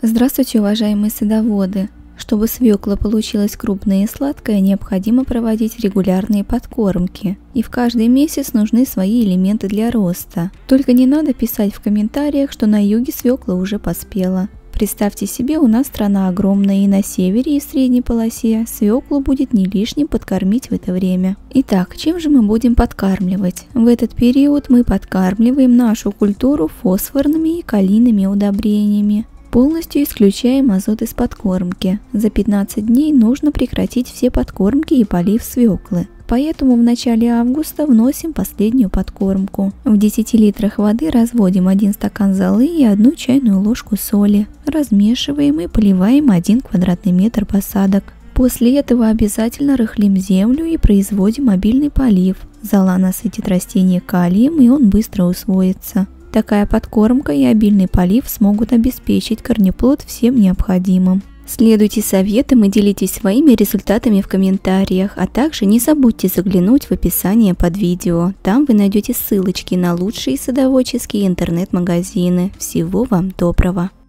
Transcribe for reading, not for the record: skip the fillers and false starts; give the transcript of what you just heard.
Здравствуйте, уважаемые садоводы! Чтобы свекла получилась крупная и сладкая, необходимо проводить регулярные подкормки. И в каждый месяц нужны свои элементы для роста. Только не надо писать в комментариях, что на юге свекла уже поспела. Представьте себе, у нас страна огромная, и на севере и в средней полосе свеклу будет не лишним подкормить в это время. Итак, чем же мы будем подкармливать? В этот период мы подкармливаем нашу культуру фосфорными и калийными удобрениями. Полностью исключаем азот из подкормки. За 15 дней нужно прекратить все подкормки и полив свеклы. Поэтому в начале августа вносим последнюю подкормку. В 10 литрах воды разводим 1 стакан золы и 1 чайную ложку соли. Размешиваем и поливаем 1 квадратный метр посадок. После этого обязательно рыхлим землю и производим обильный полив. Зола насытит растение калием, и он быстро усвоится. Такая подкормка и обильный полив смогут обеспечить корнеплод всем необходимым. Следуйте советам и делитесь своими результатами в комментариях, а также не забудьте заглянуть в описание под видео. Там вы найдете ссылочки на лучшие садоводческие интернет-магазины. Всего вам доброго!